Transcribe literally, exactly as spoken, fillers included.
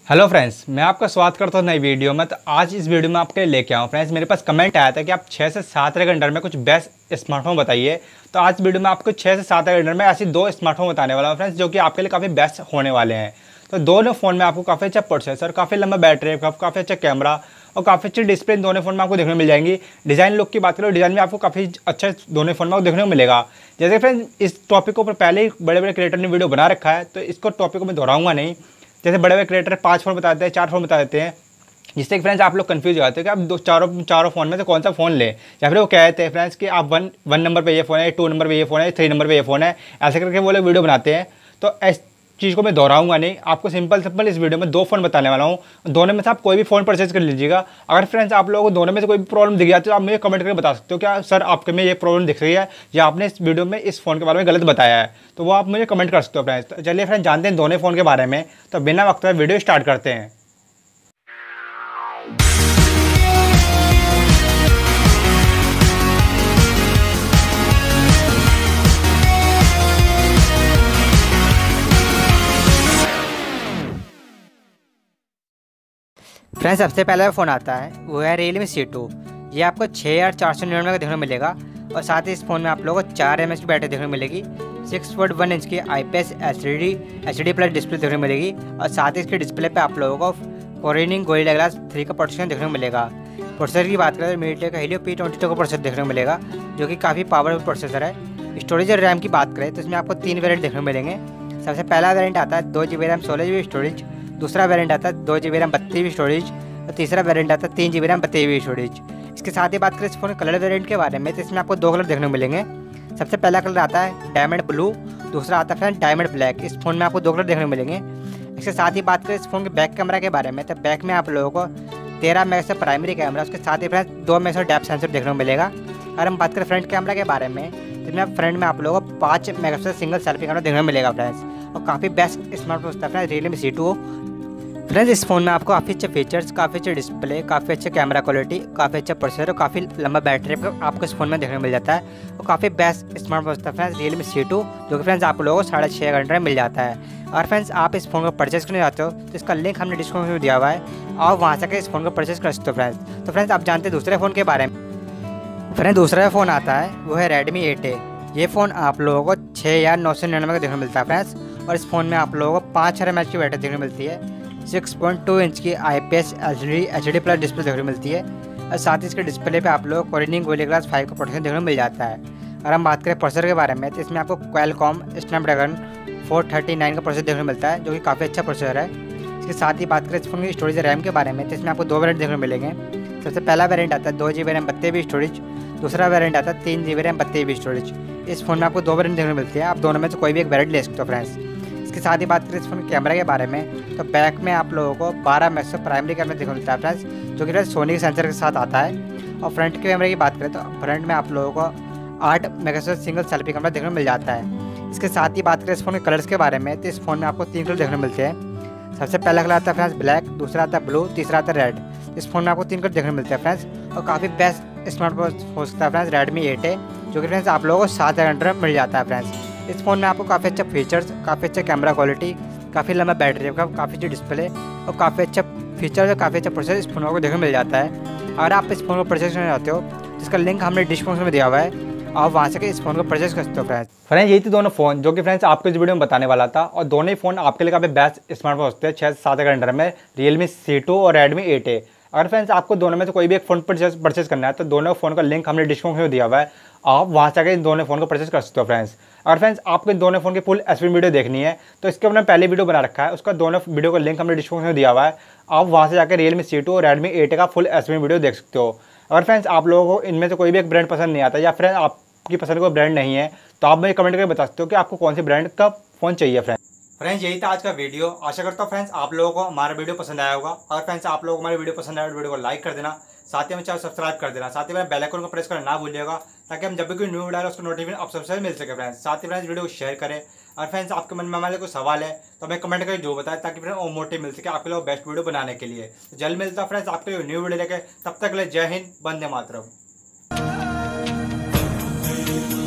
Hello friends, मैं आपका स्वागत करता हूँ नई वीडियो में। तो आज इस वीडियो में आपके लिए लेके आऊँ फ्रेंड्स, मेरे पास कमेंट आया था कि आप छः से सात के अंडर में कुछ बेस्ट स्मार्टफोन बताइए। तो आज वीडियो में आपको छः से सात के अंडर में ऐसी दो स्मार्टफोन बताने वाला हूँ फ्रेंड्स, जो कि आपके लिए काफ़ी बेस्ट होने वाले हैं। तो दोनों फ़ोन में आपको काफ़ी अच्छा प्रोसेसर, काफ़ी लंबा बैटरी बैकअप, काफ़ी अच्छा कैमरा और काफ़ी अच्छी डिस्प्ले दोनों फोन में आपको देखने को मिल जाएंगी। डिज़ाइन लुक की बात करें, डिज़ाइन में आपको काफ़ी अच्छा दोनों फोन में आपको देखने को मिलेगा। जैसे फ्रेंड्स इस टॉपिक को पहले ही बड़े बड़े क्रिएटर ने वीडियो बना रखा है, तो इसको टॉपिक को मैं दोहराऊंगा नहीं। जैसे बड़े बड़े क्रिएटर पाँच फ़ोन बता देते हैं, चार फ़ोन बता देते हैं, जिससे कि फ्रेंड्स आप लोग कंफ्यूज हो जाते हैं कि आप दो चारों चारों फ़ोन में से कौन सा फ़ोन लें। या फिर वो कहते हैं फ्रेंड्स कि आप वन वन नंबर पे ये फ़ोन है, टू नंबर पे ये फ़ोन है, थ्री नंबर पे ये फ़ोन है, ऐसे करके वो लोग वीडियो बनाते हैं। तो इस चीज़ को मैं दोहराऊंगा नहीं, आपको सिंपल सिंपल इस वीडियो में दो फ़ोन बताने वाला हूँ। दोनों में से आप कोई भी फ़ोन परचेज कर लीजिएगा। अगर फ्रेंड्स आप लोगों को दोनों में से कोई भी प्रॉब्लम दिख जाती है तो आप मुझे कमेंट करके बता सकते हो, क्या सर आपके में ये प्रॉब्लम दिख रही है या आपने इस वीडियो में इस फ़ोन के बारे में गलत बताया है, तो वो आप मुझे कमेंट कर सकते हो फ्रेंड्स। तो चलिए फ्रेंड्स जानते हैं दोनों फ़ोन के बारे में। तो बिना वक्त वीडियो स्टार्ट करते हैं। फ्रेंड्स सबसे पहला फ़ोन आता है वो है रियलमी सी टू। ये आपको छः हज़ार चार सौ निन्यानवे का देखने को मिलेगा और साथ ही इस फ़ोन में आप लोगों को चार एम एच की बैटरी देखने को मिलेगी। सिक्स पॉइंट वन इंच की I P S H D H D plus display देखने को मिलेगी और साथ ही इसके डिस्प्ले पे आप लोगों को कोरिनिंग गोरिल्ला ग्लास थ्री का प्रोटेक्शन देखने को मिलेगा। प्रोसेसर की बात करें तो मीडियाटेक का हीलियो पी ट्वेंटी टू का प्रोसेसर देखने को मिलेगा, जो कि काफ़ी पावरफुल प्रोसेसर है। स्टोरेज और रैम की बात करें तो इसमें आपको तीन वेरिएंट देखने को मिलेंगे। सबसे पहला वेरिएंट आता है दो जी बी रैम सोलह जी बी स्टोरेज, दूसरा वेरिएंट आता है दो जी बी रैम बत्तीस जी बी स्टोरेज और तीसरा वेरिएंट आता है तीन जी बी रैम बत्तीस जी बी स्टोरेज। इसके साथ ही बात करें इस फोन कलर वेरिएंट के बारे में तो इसमें आपको दो कलर देखने को मिलेंगे। सबसे पहला कलर आता है डायमंड ब्लू, दूसरा आता है फ्रेंड डायमंड ब्लैक। इस फोन में आपको दो कलर देखने को मिलेंगे। इसके साथ ही बात करें इस फोन के बैक कैमरा के बारे में तो बैक में आप लोगों को तेरह मेगापिक्सल प्राइमरी कैमरा, उसके साथ ही फ्रेंड दो मेगापिक्सल डेप्थ सेंसर देखने को मिलेगा। अगर हम बात करें फ्रंट कैमरा के बारे में तो इसमें फ्रंट में आप लोगों को पाँच मेगापिक्सल सिंगल सेल्फी कैमरा देखने को मिलेगा फ्रेंड्स, और काफ़ी बेस्ट स्मार्टफोन होता है friends Realme C two. Friends इस फोन में आपको काफ़ी अच्छे फीचर्स, काफ़ी अच्छे डिस्प्ले, काफ़ी अच्छे कैमरा क्वालिटी, काफ़ी अच्छा प्रोसेसर और काफ़ी लंबा बैटरी आपको इस फोन में देखने को मिल जाता है और काफ़ी बेस्ट स्मार्टफोन होता है फ्रेंड्स रियलमी सी टू, जो कि फ्रेंड्स आप लोगों को साढ़े छः घंटे में मिल जाता है। और फ्रेंड्स आप इस फोन को परचेज करने जाते हो तो इसका लिंक हमने डिस्क्रिप्शन में दिया हुआ है, आप वहाँ से इस फोन को परचेज कर सकते हो फ्रेंड्स। तो फ्रेंड्स आप जानते हैं दूसरे फ़ोन के बारे में। फ्रेंड्स दूसरा फ़ोन आता है वो है रेडमी एट ए। ये फ़ोन आप लोगों को छः हज़ार नौ सौ निन्यानवे का देखने को मिलता है फ्रेंड्स, और इस फोन में आप लोगों को पाँच हज़ार एम एच की बैटरी देखने को मिलती है। सिक्स पॉइंट टू इंच की I P S H D H D plus display देखने को मिलती है और साथ ही इसके डिस्प्ले पे आप लोग को कोरिनिंग गोरिल्ला ग्लास फाइव का प्रोटेक्शन देखने को मिल जाता है। अगर हम बात करें प्रोसेसर के बारे में तो इसमें आपको Qualcomm Snapdragon four thirty nine का प्रोसेसर देखने को मिलता है, जो कि काफ़ी अच्छा प्रोसेसर है। इसके साथ ही बात करें इस फोन की स्टोरेज रैम के बारे में तो इसमें आपको दो वेरिएंट देखने को मिलेंगे। सबसे पहला वेरिएंट आता है दो जी बी रैम बत्तीस जी बी स्टोरेज, दूसरा वेरिएंट आता है तीन जी बी रैम बत्तीस जी बी स्टोरेज। इस फोन में आपको दो वेरिएंट देखने को मिलती है, आप दोनों में से कोई भी एक वेरिएंट ले सकते हो फ्रेंड्स। इसके साथ ही बात करें इस फोन के कैमरा के बारे में तो बैक में आप लोगों को बारह मेगापिक्सल प्राइमरी कैमरा देखने को मिलता है फ्रेंड्स, जो कि फ्रेंड्स सोनी के सेंसर के साथ आता है। और फ्रंट के कैमरे की बात करें तो फ्रंट में आप लोगों को आठ मेगापिक्सल सिंगल सेल्फी कैमरा देखने को मिल जाता है। इसके साथ ही बात करें इस फोन के कलर्स के बारे में तो इस फोन में आपको तीन कलर देखने को मिलते हैं। सबसे पहला कलर आता है फ्रेंड्स ब्लैक, दूसरा आता है ब्लू, तीसरा आता है रेड। इस फोन में आपको तीन कलर देखने को मिलते हैं फ्रेंड्स और काफ़ी बेस्ट स्मार्टफोन हो सकता है फ्रेंड्स रेडमी एट ए, जो कि फ्रेंड्स आप लोगों को सात हज़ार घंटे में मिल जाता है फ्रेंड्स। इस फोन में आपको काफ़ी अच्छा फीचर्स, काफ़ी अच्छा कैमरा क्वालिटी, काफ़ी लंबा बैटरी का, काफ़ी अच्छी डिस्प्ले और काफ़ी अच्छा फीचर्स और काफ़ी अच्छा प्रोसेसर इस फोन को देखने को मिल जाता है। अगर आप इस फोन को परचेज करना चाहते हो तो इसका लिंक हमने डिस्क्रिप्शन में दिया हुआ है, आप वहाँ से इस फोन को परचेज कर सकते हो फ्रेंड्स। फ्रेंड्स यही थी दोनों फ़ोन जो कि फ्रेंड्स आपको इस वीडियो में बताने वाला था, और दोनों ही फ़ोन आपके लिए काफ़ी बेस्ट स्मार्टफोन होते हैं छः से सात के अंडर में रियलमी सी टू और रेडमी एट ए। अगर फ्रेंड्स आपको दोनों में से कोई भी एक फ़ोन परचेज परचेज करना है तो दोनों फ़ोन का लिंक हमने डिस्क्रिप्शन में दिया हुआ है, आप वहाँ से इन दोनों फ़ोन को परचेज कर सकते हो फ्रेंड्स। अगर फ्रेंड्स आपको इन दोनों फ़ोन की फुल एसपी वीडियो देखनी है तो इसके हमने पहले वीडियो बना रखा है, उसका दोनों वीडियो का लिंक हमने डिस्क्रिप्शन में दिया हुआ है, आप वहाँ से जाकर रियलमी सी टू और रेडमी एट का फुल एसपी वीडियो देख सकते हो। अगर फ्रेंड्स आप लोगों को इनमें से कोई भी एक ब्रांड पसंद नहीं आता या फ्रेंड्स आपकी पसंद कोई ब्रांड नहीं है तो आप मुझे कमेंट करके बता सकते हो कि आपको कौन सी ब्रांड का फ़ोन चाहिए फ्रेंड्स। फ्रेंड्स यही था आज का वीडियो, आशा करता हूँ फ्रेंड्स आप लोगों को हमारा वीडियो पसंद आया होगा। अगर फ्रेंड्स आप लोगों को हमारी वीडियो पसंद आया तो वीडियो को लाइक कर देना, साथ ही में चैनल सब्सक्राइब कर देना, साथ ही में बेल आइकन को प्रेस करना ना भूलिएगा, ताकि हम जब भी कोई न्यू वीडियो डालें उसको नोटिफिकेशन आप सबसे मिल सके फ्रेंड्स। साथ ही फ्रेंड्स वीडियो को शेयर करें, और फ्रेंड्स आपके मन में हमारे कोई सवाल है तो हमें कमेंट करके जो बताएं, ताकि फ्रेंड्स वो मोटिव मिल सके आपके लिए बेस्ट वीडियो बनाने के लिए। तो जल्द मिलता है फ्रेंड्स आपके लिए न्यू वीडियो लेके, तब तक के लिए जय हिंद, वंदे मातरम।